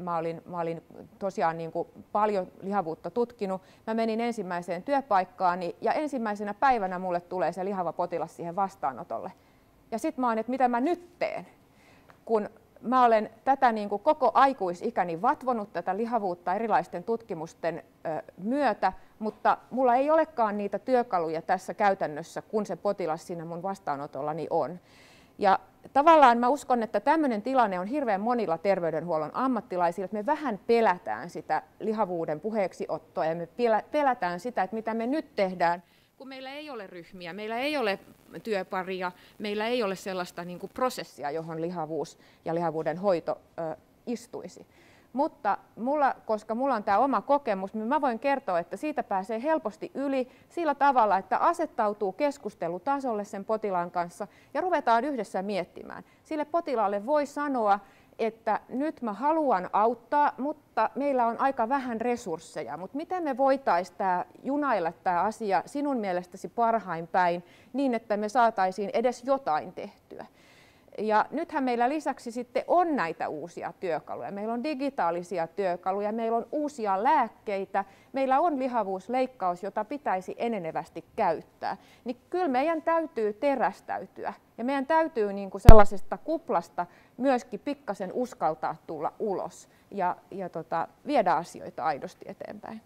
mä olin tosiaan niin kuin paljon lihavuutta tutkinut. Mä menin ensimmäiseen työpaikkaani ja ensimmäisenä päivänä mulle tulee se lihava potilas siihen vastaanotolle. Ja sit mä oon, että mitä mä nyt teen, kun mä olen tätä niin kuin koko aikuisikäni vatvonut tätä lihavuutta erilaisten tutkimusten myötä, mutta mulla ei olekaan niitä työkaluja tässä käytännössä, kun se potilas siinä mun vastaanotollani on. Ja tavallaan mä uskon, että tämmöinen tilanne on hirveän monilla terveydenhuollon ammattilaisilla, että me vähän pelätään sitä lihavuuden puheeksiottoa ja me pelätään sitä, että mitä me nyt tehdään, kun meillä ei ole ryhmiä, meillä ei ole työparia, meillä ei ole sellaista niin kuin prosessia, johon lihavuus ja lihavuuden hoito istuisi. Mutta koska mulla on tämä oma kokemus, niin mä voin kertoa, että siitä pääsee helposti yli sillä tavalla, että asettautuu keskustelutasolle sen potilaan kanssa ja ruvetaan yhdessä miettimään. Sille potilaalle voi sanoa, että nyt mä haluan auttaa, mutta meillä on aika vähän resursseja. Mutta miten me voitaisiin junailla tämä asia sinun mielestäsi parhain päin niin, että me saataisiin edes jotain tehtyä? Ja nythän meillä lisäksi sitten on näitä uusia työkaluja. Meillä on digitaalisia työkaluja, meillä on uusia lääkkeitä, meillä on lihavuusleikkaus, jota pitäisi enenevästi käyttää. Niin kyllä meidän täytyy terästäytyä ja meidän täytyy niin kuin sellaisesta kuplasta myöskin pikkasen uskaltaa tulla ulos ja viedä asioita aidosti eteenpäin.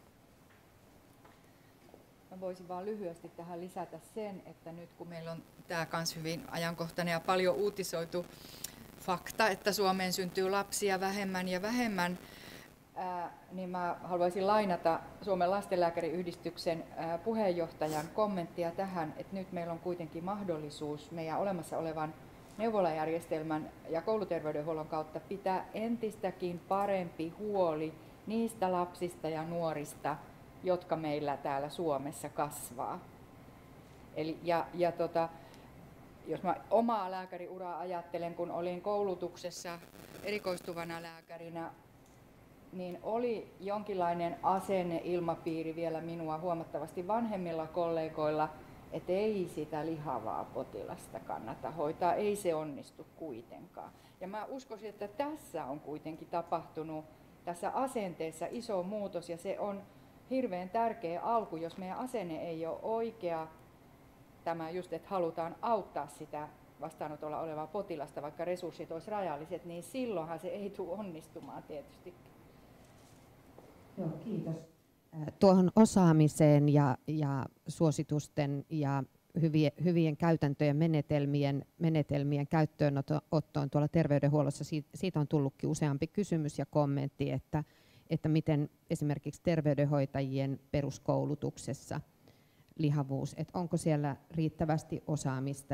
Mä voisin vaan lyhyesti tähän lisätä sen, että nyt kun meillä on tämä kans hyvin ajankohtainen ja paljon uutisoitu fakta, että Suomeen syntyy lapsia vähemmän ja vähemmän, niin mä haluaisin lainata Suomen lastenlääkäriyhdistyksen puheenjohtajan kommenttia tähän, että nyt meillä on kuitenkin mahdollisuus meidän olemassa olevan neuvolajärjestelmän ja kouluterveydenhuollon kautta pitää entistäkin parempi huoli niistä lapsista ja nuorista, jotka meillä täällä Suomessa kasvaa. Eli, jos mä omaa lääkäriuraa ajattelen, kun olin koulutuksessa erikoistuvana lääkärinä, niin oli jonkinlainen asenneilmapiiri vielä minua huomattavasti vanhemmilla kollegoilla, että ei sitä lihavaa potilasta kannata hoitaa, ei se onnistu kuitenkaan. Ja mä uskoisin, että tässä on kuitenkin tapahtunut tässä asenteessa iso muutos ja se on hirveän tärkeä alku, jos meidän asenne ei ole oikea, tämä just, että halutaan auttaa sitä vastaanotolla olevaa potilasta, vaikka resurssit olisi rajalliset, niin silloinhan se ei tule onnistumaan tietysti. Joo, kiitos. Tuohon osaamiseen ja suositusten ja hyvien käytäntöjen menetelmien käyttöönottoon tuolla terveydenhuollossa, siitä on tullutkin useampi kysymys ja kommentti, että että miten esimerkiksi terveydenhoitajien peruskoulutuksessa lihavuus, että onko siellä riittävästi osaamista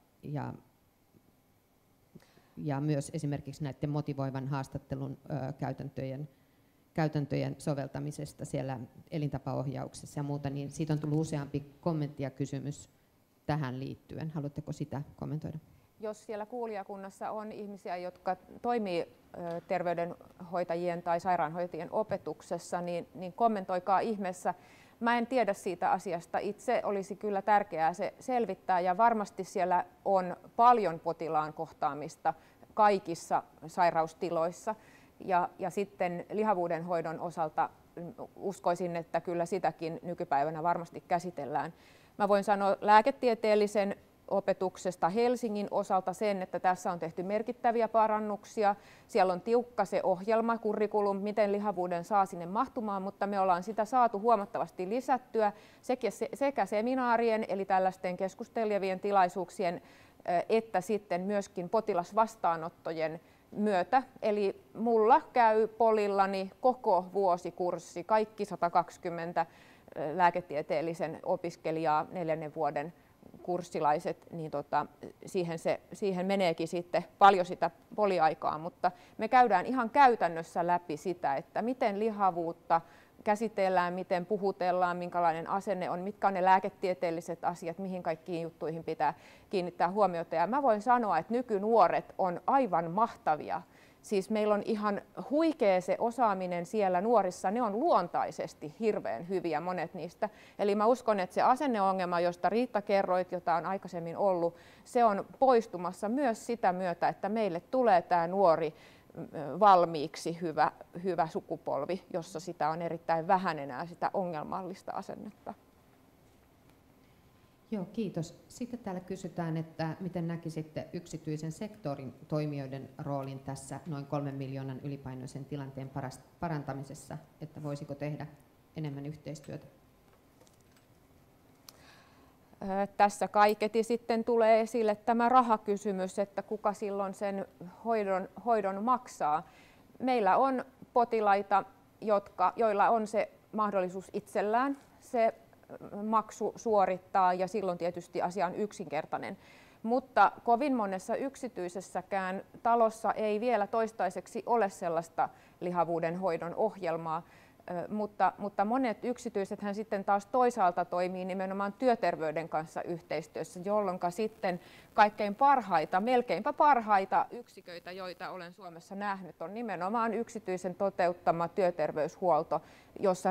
ja myös esimerkiksi näiden motivoivan haastattelun käytäntöjen soveltamisesta siellä elintapaohjauksessa ja muuta, niin siitä on tullut useampi kommentti ja kysymys tähän liittyen. Haluatteko sitä kommentoida? Jos siellä kuulijakunnassa on ihmisiä, jotka toimii terveydenhoitajien tai sairaanhoitajien opetuksessa, niin kommentoikaa ihmeessä. Mä en tiedä siitä asiasta. Itse olisi kyllä tärkeää se selvittää, ja varmasti siellä on paljon potilaan kohtaamista kaikissa sairaustiloissa. Ja sitten lihavuuden hoidon osalta uskoisin, että kyllä sitäkin nykypäivänä varmasti käsitellään. Mä voin sanoa lääketieteellisen opetuksesta Helsingin osalta sen, että tässä on tehty merkittäviä parannuksia. Siellä on tiukka se ohjelma, curriculum, miten lihavuuden saa sinne mahtumaan, mutta me ollaan sitä saatu huomattavasti lisättyä sekä seminaarien eli tällaisten keskustelevien tilaisuuksien että sitten myöskin potilasvastaanottojen myötä. Eli mulla käy polillani koko vuosikurssi, kaikki 120 lääketieteellisen opiskelijaa 4. vuoden kurssilaiset, niin siihen meneekin sitten paljon sitä poliaikaa, mutta me käydään ihan käytännössä läpi sitä, että miten lihavuutta käsitellään, miten puhutellaan, minkälainen asenne on, mitkä on ne lääketieteelliset asiat, mihin kaikkiin juttuihin pitää kiinnittää huomiota. Ja mä voin sanoa, että nykynuoret on aivan mahtavia. Siis meillä on ihan huikea se osaaminen siellä nuorissa, ne on luontaisesti hirveän hyviä monet niistä. Eli mä uskon, että se asenneongelma, josta Riitta kerroit, jota on aikaisemmin ollut, se on poistumassa myös sitä myötä, että meille tulee tämä nuori valmiiksi hyvä sukupolvi, jossa sitä on erittäin vähän enää sitä ongelmallista asennetta. Joo, kiitos. Sitten täällä kysytään, että miten näkisitte yksityisen sektorin toimijoiden roolin tässä noin 3 miljoonan ylipainoisen tilanteen parantamisessa, että voisiko tehdä enemmän yhteistyötä? Tässä kaiketi sitten tulee esille tämä rahakysymys, että kuka silloin sen hoidon maksaa. Meillä on potilaita, joilla on se mahdollisuus itsellään se maksu suorittaa, ja silloin tietysti asia on yksinkertainen. Mutta kovin monessa yksityisessäkään talossa ei vielä toistaiseksi ole sellaista lihavuuden hoidon ohjelmaa, mutta monet yksityisethän sitten taas toisaalta toimii nimenomaan työterveyden kanssa yhteistyössä, jolloin sitten kaikkein parhaita, melkeinpä parhaita yksiköitä, joita olen Suomessa nähnyt, on nimenomaan yksityisen toteuttama työterveyshuolto, jossa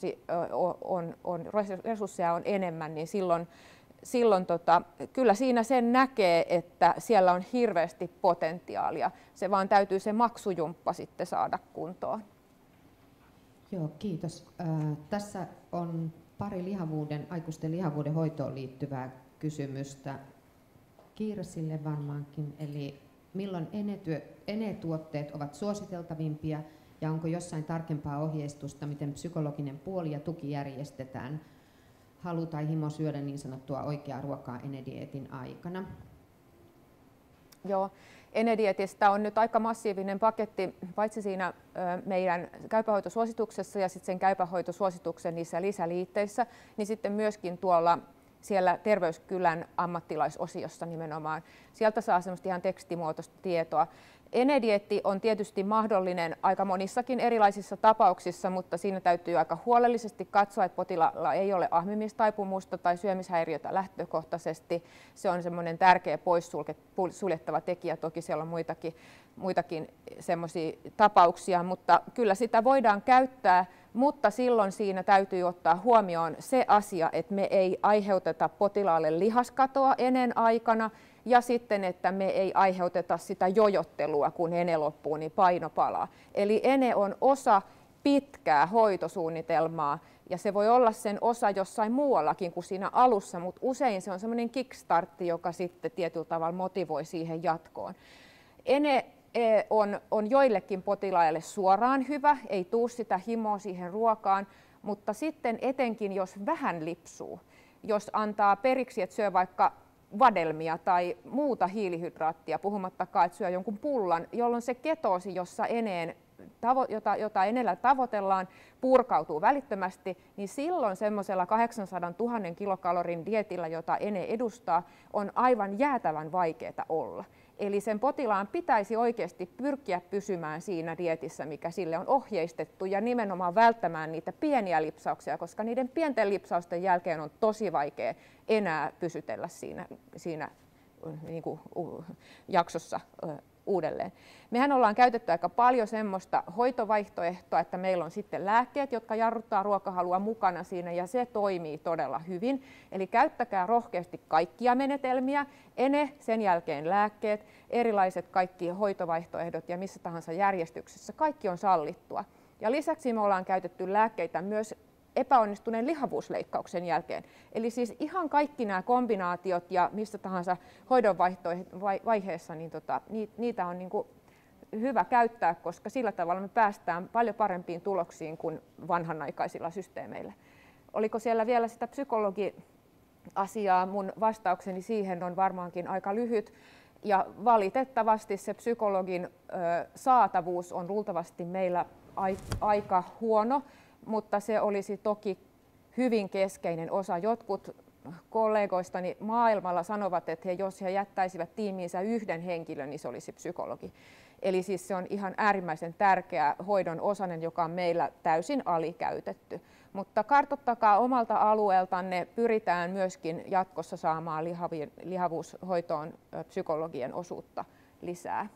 resursseja on enemmän, niin silloin kyllä siinä sen näkee, että siellä on hirveästi potentiaalia. Se vaan täytyy se maksujumppa sitten saada kuntoon. Joo, kiitos. Tässä on pari aikuisten lihavuuden hoitoon liittyvää kysymystä Kirsille varmaankin. Eli milloin ENE-tuotteet ovat suositeltavimpia ja onko jossain tarkempaa ohjeistusta, miten psykologinen puoli ja tuki järjestetään? Halu tai himo syödä niin sanottua oikeaa ruokaa ENE-dieetin aikana? Joo. ENE-dietistä on nyt aika massiivinen paketti, paitsi siinä meidän käypähoitosuosituksessa ja sitten sen käypähoitosuosituksen niissä lisäliitteissä, niin sitten myöskin tuolla siellä Terveyskylän ammattilaisosiossa nimenomaan. Sieltä saa semmoista ihan tekstimuotoista tietoa. ENE-dieetti on tietysti mahdollinen aika monissakin erilaisissa tapauksissa, mutta siinä täytyy aika huolellisesti katsoa, että potilaalla ei ole ahmimistaipumusta tai syömishäiriötä lähtökohtaisesti. Se on semmoinen tärkeä poissuljettava tekijä. Toki siellä on muitakin semmoisia tapauksia, mutta kyllä sitä voidaan käyttää, mutta silloin siinä täytyy ottaa huomioon se asia, että me ei aiheuteta potilaalle lihaskatoa enen aikana, ja sitten, että me ei aiheuteta sitä jojottelua, kun ene loppuu, niin paino palaa. Eli ene on osa pitkää hoitosuunnitelmaa, ja se voi olla sen osa jossain muuallakin kuin siinä alussa, mutta usein se on semmoinen kickstartti, joka sitten tietyllä tavalla motivoi siihen jatkoon. Ene on joillekin potilaille suoraan hyvä, ei tule sitä himoa siihen ruokaan, mutta sitten etenkin jos vähän lipsuu, jos antaa periksi, että syö vaikka vadelmia tai muuta hiilihydraattia, puhumattakaan, että syö jonkun pullan, jolloin se ketoosi, jossa eneen jota enellä tavoitellaan, purkautuu välittömästi, niin silloin semmoisella 800 000 kilokalorin dietillä, jota ENE edustaa, on aivan jäätävän vaikeaa olla. Eli sen potilaan pitäisi oikeasti pyrkiä pysymään siinä dietissä, mikä sille on ohjeistettu, ja nimenomaan välttämään niitä pieniä lipsauksia, koska niiden pienten lipsausten jälkeen on tosi vaikea enää pysytellä siinä niin kuin jaksossa uudelleen. Mehän ollaan käytetty aika paljon semmoista hoitovaihtoehtoa, että meillä on sitten lääkkeet, jotka jarruttaa ruokahalua mukana siinä, ja se toimii todella hyvin. Eli käyttäkää rohkeasti kaikkia menetelmiä, ENE, sen jälkeen lääkkeet, erilaiset kaikki hoitovaihtoehdot ja missä tahansa järjestyksessä. Kaikki on sallittua. Ja lisäksi me ollaan käytetty lääkkeitä myös epäonnistuneen lihavuusleikkauksen jälkeen. Eli siis ihan kaikki nämä kombinaatiot ja missä tahansa hoidon vaiheessa, niin niitä on niin kuin hyvä käyttää, koska sillä tavalla me päästään paljon parempiin tuloksiin kuin vanhanaikaisilla systeemeillä. Oliko siellä vielä sitä psykologiasiaa? Mun vastaukseni siihen on varmaankin aika lyhyt. Ja valitettavasti se psykologin saatavuus on luultavasti meillä aika huono, mutta se olisi toki hyvin keskeinen osa. Jotkut kollegoistani maailmalla sanovat, että jos he jättäisivät tiimiinsä yhden henkilön, niin se olisi psykologi. Eli siis se on ihan äärimmäisen tärkeä hoidon osanen, joka on meillä täysin alikäytetty. Mutta kartoittakaa omalta alueeltanne, pyritään myöskin jatkossa saamaan lihavuushoitoon psykologien osuutta lisää.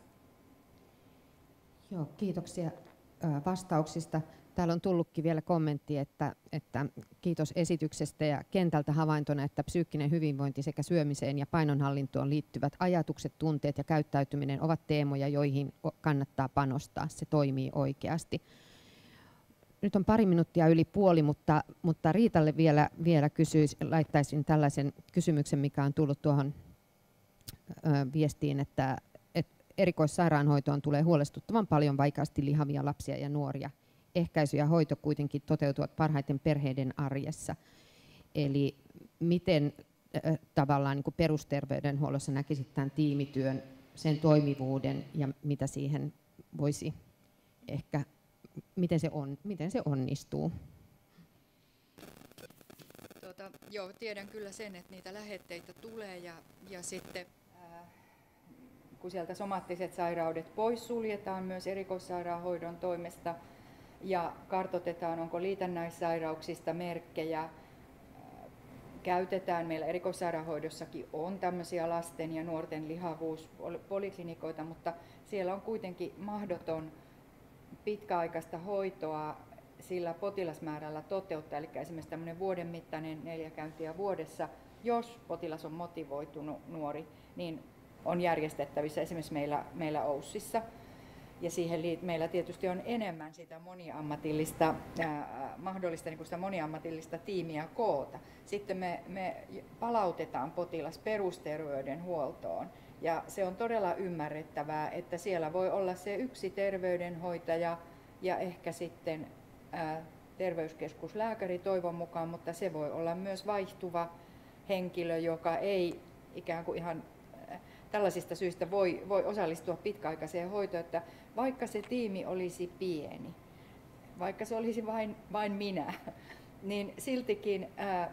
Joo, kiitoksia vastauksista. Täällä on tullutkin vielä kommentti, että kiitos esityksestä ja kentältä havaintona, että psyykkinen hyvinvointi sekä syömiseen ja painonhallintoon liittyvät ajatukset, tunteet ja käyttäytyminen ovat teemoja, joihin kannattaa panostaa. Se toimii oikeasti. Nyt on 2 minuuttia yli puoli, mutta Riitalle vielä laittaisin tällaisen kysymyksen, mikä on tullut tuohon viestiin, että erikoissairaanhoitoon tulee huolestuttavan paljon vaikeasti lihavia lapsia ja nuoria. Ehkäisy ja hoito kuitenkin toteutuvat parhaiten perheiden arjessa. Eli miten tavallaan niin kuin perusterveydenhuollossa näkisit tämän tiimityön, sen toimivuuden ja mitä siihen voisi ehkä, miten se onnistuu? Joo, tiedän kyllä sen, että niitä lähetteitä tulee ja sitten kun sieltä somaattiset sairaudet poissuljetaan myös erikoissairaanhoidon toimesta, ja kartoitetaan, onko liitännäissairauksista merkkejä. Käytetään, meillä erikoissairaanhoidossakin on tämmöisiä lasten ja nuorten lihavuuspoliklinikoita, mutta siellä on kuitenkin mahdoton pitkäaikaista hoitoa sillä potilasmäärällä toteuttaa, eli esimerkiksi tämmöinen vuoden mittainen 4 käyntiä vuodessa, jos potilas on motivoitunut nuori, niin on järjestettävissä esimerkiksi meillä OYSissa. Ja siihen meillä tietysti on enemmän sitä moniammatillista, mahdollista niin kuin sitä moniammatillista tiimiä koota. Sitten me palautetaan potilas perusterveydenhuoltoon. Ja se on todella ymmärrettävää, että siellä voi olla se yksi terveydenhoitaja ja ehkä sitten terveyskeskuslääkäri toivon mukaan, mutta se voi olla myös vaihtuva henkilö, joka ei ikään kuin ihan tällaisista syistä voi osallistua pitkäaikaiseen hoitoon, että vaikka se tiimi olisi pieni, vaikka se olisi vain minä, niin siltikin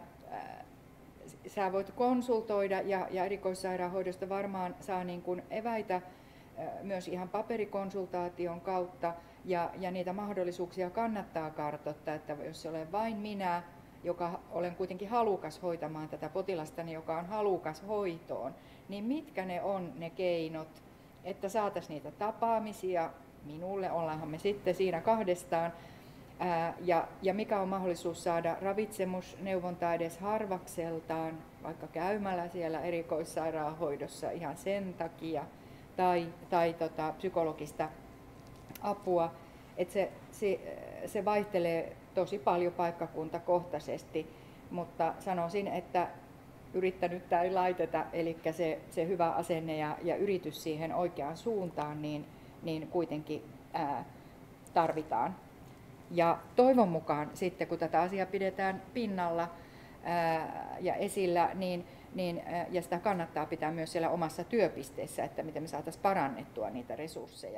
sä voit konsultoida ja erikoissairaanhoidosta varmaan saa niin kuin eväitä myös ihan paperikonsultaation kautta ja niitä mahdollisuuksia kannattaa kartoittaa, että jos se olen vain minä, joka olen kuitenkin halukas hoitamaan tätä potilastani, joka on halukas hoitoon, niin mitkä ne on ne keinot, että saataisiin niitä tapaamisia minulle, ollaanhan me sitten siinä kahdestaan, ja mikä on mahdollisuus saada ravitsemusneuvontaa edes harvakseltaan, vaikka käymällä siellä erikoissairaanhoidossa ihan sen takia, tai psykologista apua, että se vaihtelee tosi paljon paikkakuntakohtaisesti, mutta sanoisin, että yrittänyttä ei laiteta, eli se hyvä asenne ja yritys siihen oikeaan suuntaan, niin kuitenkin tarvitaan. Ja toivon mukaan sitten, kun tätä asiaa pidetään pinnalla ja esillä, ja sitä kannattaa pitää myös siellä omassa työpisteessä, että miten me saataisiin parannettua niitä resursseja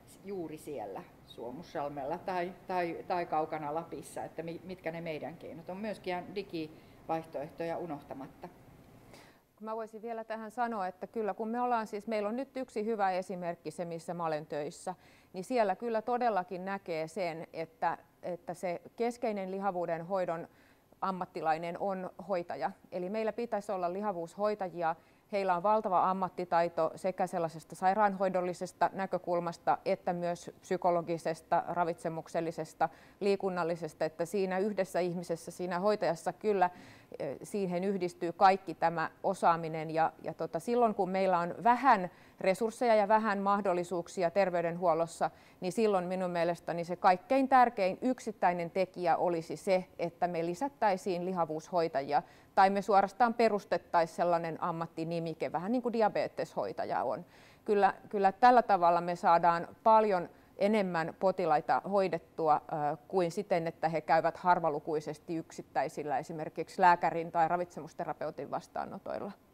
juuri siellä Suomussalmella tai kaukana Lapissa, että mitkä ne meidän keinot on, myöskin digivaihtoehtoja unohtamatta. Mä voisin vielä tähän sanoa, että kyllä kun meillä on nyt yksi hyvä esimerkki, se missä mä olen töissä, niin siellä kyllä todellakin näkee sen, että se keskeinen lihavuuden hoidon ammattilainen on hoitaja. Eli meillä pitäisi olla lihavuushoitajia. Heillä on valtava ammattitaito sekä sellaisesta sairaanhoidollisesta näkökulmasta että myös psykologisesta, ravitsemuksellisesta, liikunnallisesta, että siinä yhdessä ihmisessä, siinä hoitajassa kyllä siihen yhdistyy kaikki tämä osaaminen ja silloin kun meillä on vähän resursseja ja vähän mahdollisuuksia terveydenhuollossa, niin silloin minun mielestäni se kaikkein tärkein yksittäinen tekijä olisi se, että me lisättäisiin lihavuushoitajia tai me suorastaan perustettaisiin sellainen ammattinimike, vähän niin kuin diabeteshoitaja on. Kyllä tällä tavalla me saadaan paljon enemmän potilaita hoidettua kuin siten, että he käyvät harvalukuisesti yksittäisillä esimerkiksi lääkärin tai ravitsemusterapeutin vastaanotoilla.